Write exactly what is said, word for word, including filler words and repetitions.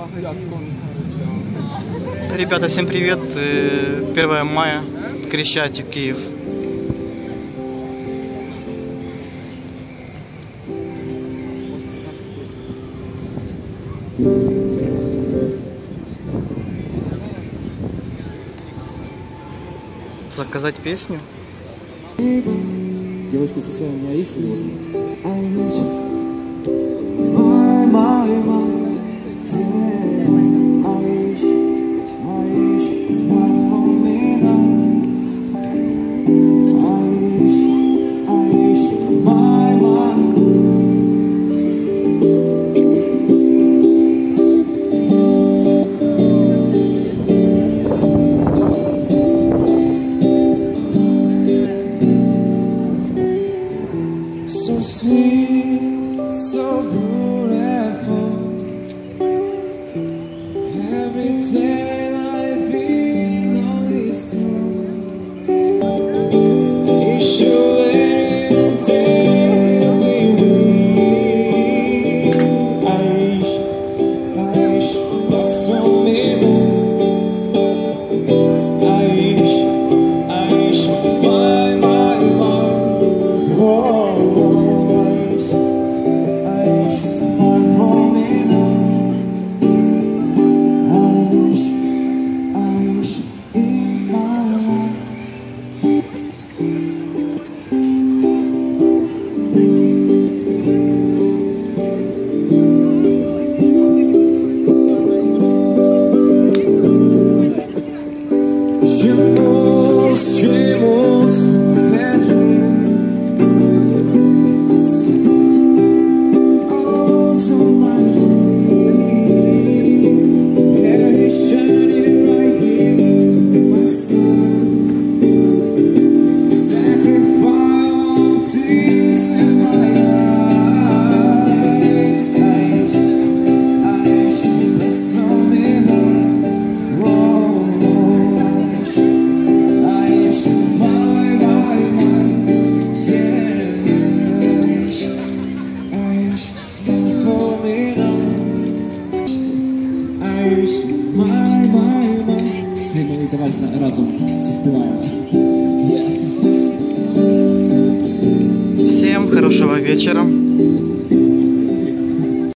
Ребята, всем привет! первое мая, Крещатик, Киев. Заказать песню? Девочку случайно не Аишу зовут? So sweet, so beautiful. Every day I feel on this song. You should let it day I wish, I wish that's so me. I wish, I wish my, my, my. Whoa. Давай разом заспеваем. Всем хорошего вечера.